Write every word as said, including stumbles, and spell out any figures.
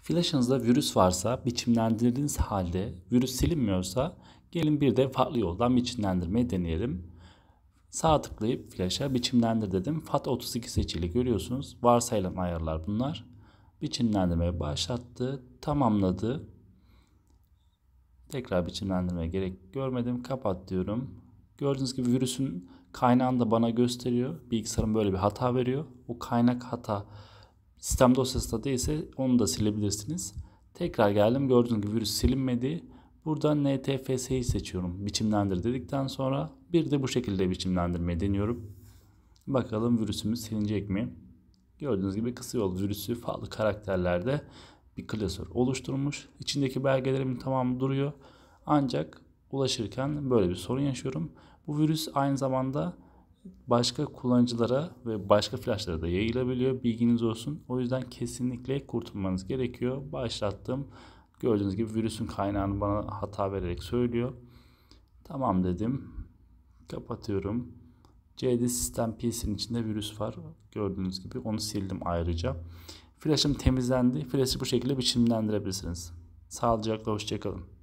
Flaşınızda virüs varsa biçimlendirdiğiniz halde virüs silinmiyorsa gelin bir de farklı yoldan biçimlendirmeyi deneyelim. Sağ tıklayıp flaşa biçimlendir dedim. FAT otuz iki seçili görüyorsunuz. Varsayılan ayarlar bunlar. Biçimlendirmeye başlattı. Tamamladı. Tekrar biçimlendirmeye gerek görmedim. Kapat diyorum. Gördüğünüz gibi virüsün kaynağını da bana gösteriyor. Bilgisayarım böyle bir hata veriyor. O kaynak hata sistem dosyasında değilse onu da silebilirsiniz. Tekrar geldim. Gördüğünüz gibi virüs silinmedi. Buradan N T F S'yi seçiyorum. Biçimlendir dedikten sonra bir de bu şekilde biçimlendirmeyi deniyorum. Bakalım virüsümüz silinecek mi? Gördüğünüz gibi kısa yol virüsü farklı karakterlerde bir klasör oluşturmuş. İçindeki belgelerimin tamamı duruyor. Ancak ulaşırken böyle bir sorun yaşıyorum. Bu virüs aynı zamanda başka kullanıcılara ve başka flaşlara da yayılabiliyor. Bilginiz olsun. O yüzden kesinlikle kurtulmanız gerekiyor. Başlattım. Gördüğünüz gibi virüsün kaynağını bana hata vererek söylüyor. Tamam dedim. Kapatıyorum. C D sistem P C'nin içinde virüs var. Gördüğünüz gibi onu sildim ayrıca. Flaşım temizlendi. Flaşı bu şekilde biçimlendirebilirsiniz. Sağlıcakla hoşçakalın.